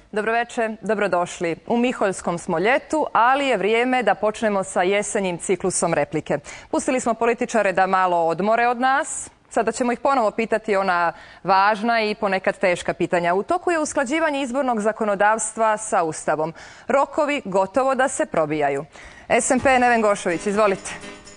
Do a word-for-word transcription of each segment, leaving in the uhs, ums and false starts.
Dobroveče, dobrodošli. U Miholjskom smo ljetu, ali je vrijeme da počnemo sa jesenjim ciklusom replike. Pustili smo političare da malo odmore od nas. Sada ćemo ih ponovo pitati ona važna i ponekad teška pitanja. U toku je usklađivanje izbornog zakonodavstva sa Ustavom. Rokovi gotovo da se probijaju. S M P Neven Gošović, izvolite.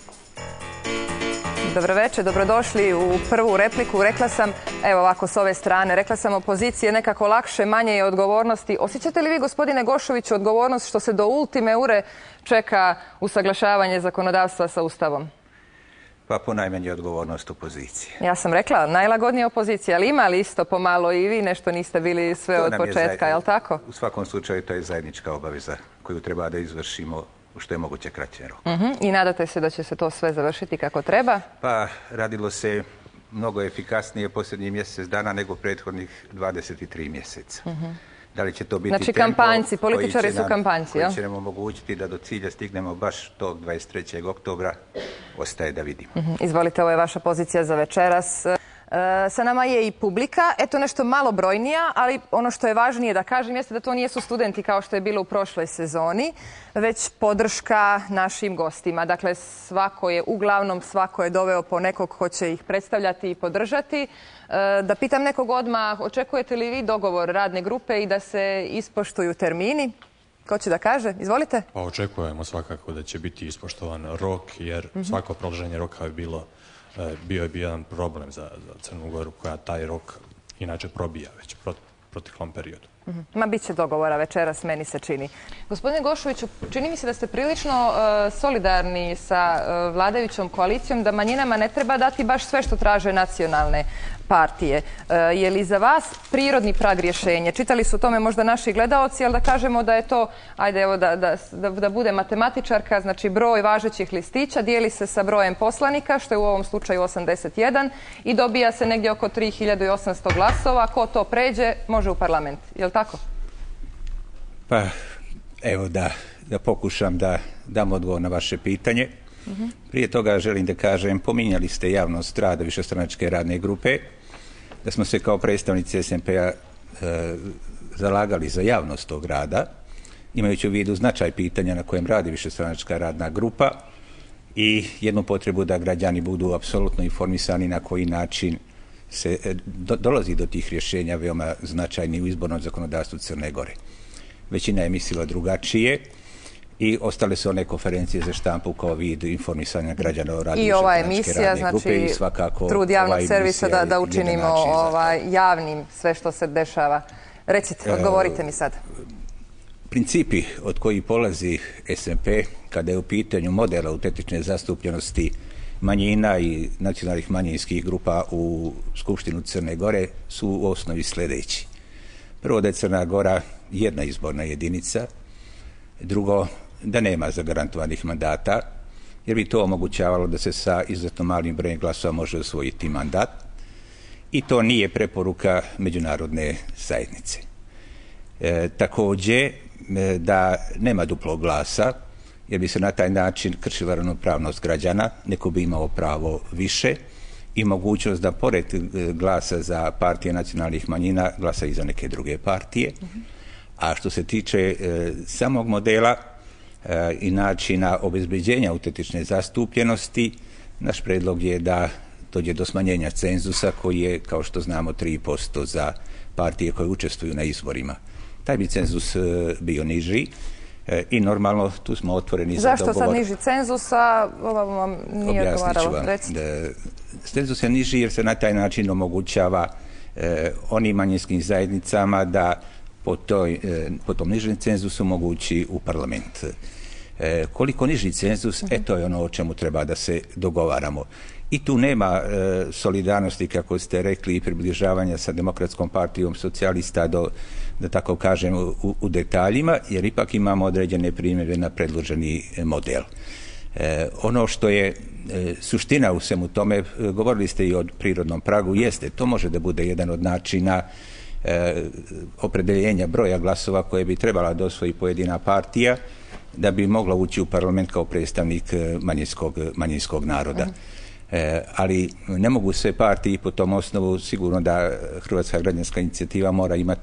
Dobroveče, dobrodošli u prvu repliku. Rekla sam, evo ovako s ove strane, rekla sam opozicije nekako lakše, manje je odgovornosti. Osjećate li vi, gospodine Gošoviću, odgovornost što se do ultime ure čeka usaglašavanje zakonodavstva sa Ustavom? Pa ponajmanje odgovornost opozicije. Ja sam rekla, najlagodnija opozicija, ali ima li isto pomalo i vi nešto niste bili sve od početka, je li tako? U svakom slučaju to je zajednička obaveza koju treba da izvršimo u što je moguće kraćem roku. Uh-huh. I nadate se da će se to sve završiti kako treba? Pa radilo se mnogo efikasnije posljednjih mjesec dana nego prethodnih dvadeset tri mjeseca. Uh-huh. Da li će to biti znači, tempo kampanjci, političari su kampanjci, koji će nam omogućiti da do cilja stignemo baš tog dvadeset trećeg oktobra, ostaje da vidimo. Uh-huh. Izvolite, ovo je vaša pozicija za večeras. E, sa nama je i publika, eto nešto malo brojnija, ali ono što je važnije da kažem jeste da to nijesu studenti kao što je bilo u prošloj sezoni, već podrška našim gostima. Dakle, svako je, uglavnom svako je doveo po nekog ko će ih predstavljati i podržati. E, da pitam nekog odmah, očekujete li vi dogovor radne grupe i da se ispoštuju termini? Ko će da kaže? Izvolite. Pa očekujemo svakako da će biti ispoštovan rok, jer mm-hmm. svako produženje roka je bilo bio je bio jedan problem za, za Crnu Goru koja taj rok inače probija već u proteklom periodu. Mm-hmm. Ma bit će dogovora večeras, meni se čini. Gospodine Gošoviću, čini mi se da ste prilično uh, solidarni sa uh, vladajućom koalicijom, da manjinama ne treba dati baš sve što traže nacionalne partije. Uh, je li za vas prirodni prag rješenje? Čitali su o tome možda naši gledaoci, ali da kažemo da je to, ajde evo da, da, da, da bude matematičarka, znači broj važećih listića dijeli se sa brojem poslanika, što je u ovom slučaju osamdeset jedan, i dobija se negdje oko tri hiljade osamsto glasova. Ko to pređe, može u parlament. Je li tako? Pa, evo da, da pokušam da dam odgovor na vaše pitanje. Uh-huh. Prije toga želim da kažem, pominjali ste javnost rada višestranačke radne grupe, da smo se kao predstavnici S M P-a e, zalagali za javnost tog rada, imajući u vidu značaj pitanja na kojem radi višestranačka radna grupa i jednu potrebu da građani budu apsolutno informisani na koji način se do, dolazi do tih rješenja veoma značajni u izbornom zakonodavstvu Crne Gore. Većina je mislila drugačije i ostale su one konferencije za štampu kao vid informisanja građana o radu i ova emisija, znači i svakako trud javnog servisa da, da učinimo ovaj, javnim sve što se dešava. Recite, odgovorite mi sad. Principi od kojih polazi S M P kada je u pitanju modela autentične zastupljenosti manjina i nacionalnih manjinskih grupa u Skupštinu Crne Gore su u osnovi sljedeći. Prvo, da je Crna Gora jedna izborna jedinica. Drugo, da nema zagarantovanih mandata, jer bi to omogućavalo da se sa izuzetno malim brojem glasova može osvojiti mandat. I to nije preporuka međunarodne zajednice. E, također, e, da nema duplog glasa, jer bi se na taj način kršila ravnopravnost građana, neko bi imao pravo više i mogućnost da pored glasa za partije nacionalnih manjina glasa i za neke druge partije. Uh-huh. A što se tiče e, samog modela e, i načina obezbeđenja autentične zastupljenosti, naš predlog je da dođe do smanjenja cenzusa koji je, kao što znamo, tri posto za partije koje učestvuju na izborima. Taj bi cenzus e, bio niži. E, I normalno tu smo otvoreni za dogovor. Zašto sad niži cenzus, a ovo vam nije odgovaralo? Cenzus je niži jer se na taj način omogućava e, onim manjinskim zajednicama da po, toj, e, po tom nižem cenzusu mogući u parlament. E, koliko niži cenzus, uh-huh. e to je ono o čemu treba da se dogovaramo. I tu nema e, solidarnosti, kako ste rekli, i približavanja sa Demokratskom partijom socijalista do, da tako kažem, u, u detaljima, jer ipak imamo određene primjere na predloženi model. E, ono što je e, suština u svemu tome, e, govorili ste i o prirodnom pragu, jeste, to može da bude jedan od načina e, opredeljenja broja glasova koje bi trebala da osvoji pojedina partija da bi mogla ući u parlament kao predstavnik manjinskog, manjinskog naroda. E, ali ne mogu sve partije po tom osnovu, sigurno da Hrvatska građanska inicijativa mora imati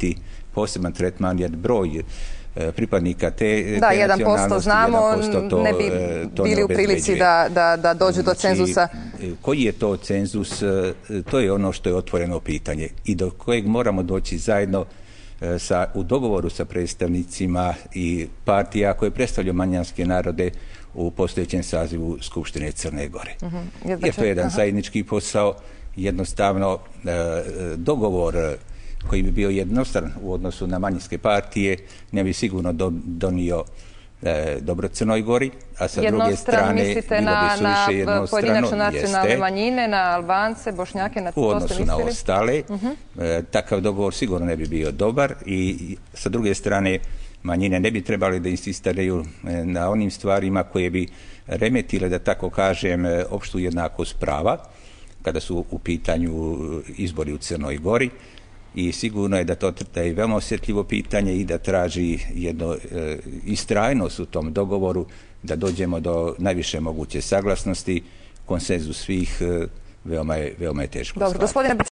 poseban tretman, jer broj pripadnika te, da, te jedan posto znamo, jedan posto to, ne bi to bili ne u prilici da, da, da dođu do znači, cenzusa. Koji je to cenzus? To je ono što je otvoreno pitanje i do kojeg moramo doći zajedno sa, u dogovoru sa predstavnicima i partija koje predstavljaju manjinske narode u postojećem sazivu Skupštine Crne Gore. Uh-huh. Jer to je jedan Aha. zajednički posao, jednostavno e, dogovor koji bi bio jednostran u odnosu na manjinske partije ne bi sigurno do, donio e, dobro Crnoj Gori, a sa druge strane mislite na, na pojedinačno nacionalne jeste, manjine, na Albance, Bošnjake, na u odnosu na ostale. Uh-huh. e, takav dogovor sigurno ne bi bio dobar i, i sa druge strane manjine ne bi trebali da insistiraju na onim stvarima koje bi remetile, da tako kažem, opštu jednakost prava kada su u pitanju izbori u Crnoj Gori. I sigurno je da to da je veoma osjetljivo pitanje i da traži jedno e, istrajnost u tom dogovoru, da dođemo do najviše moguće saglasnosti. Konsenzus svih e, veoma je, veoma je teško. Dobro, gospodine